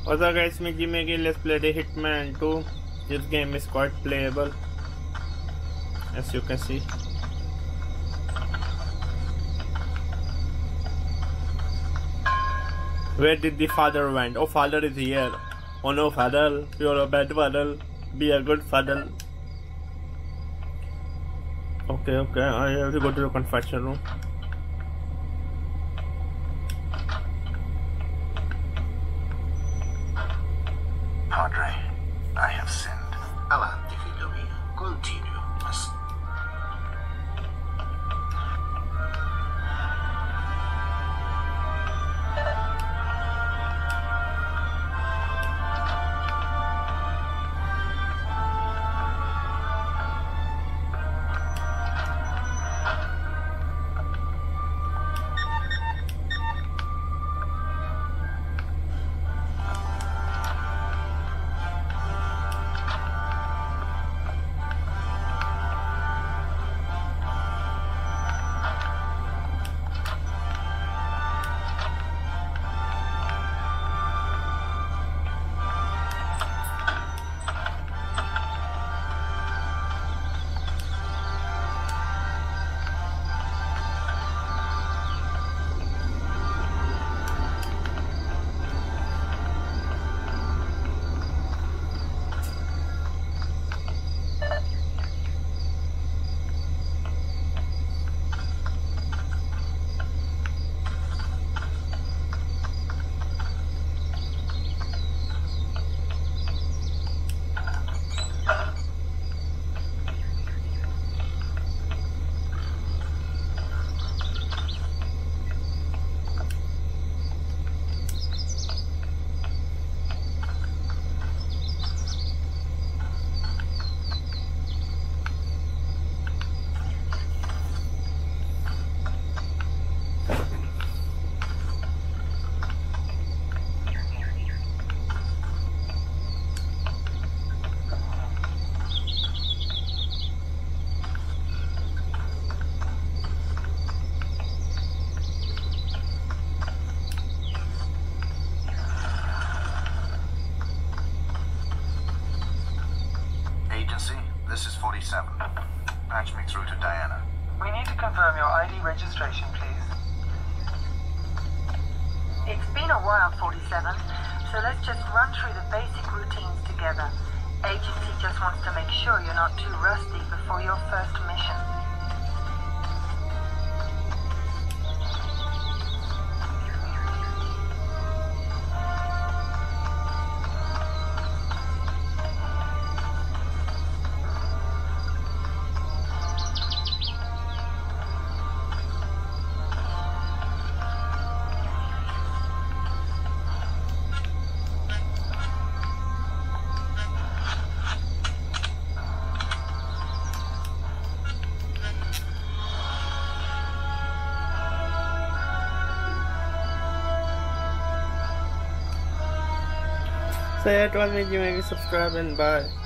What's up guys, me Jimmy again. Let's play the Hitman 2. This game is quite playable, as you can see. Where did the father went? Oh, father is here. Oh no, father, you're a bad father. Be a good father. Okay, I have to go to the confession room. Padre, I have sinned. Avanti, figlio mio. Continue. This is 47. Patch me through to Diana. We need to confirm your ID registration, please. It's been a while, 47, so let's just run through the basic routines together. Agency just wants to make sure you're not too rusty before your first mission. So yeah, it was me, Jimmy. Subscribe and bye.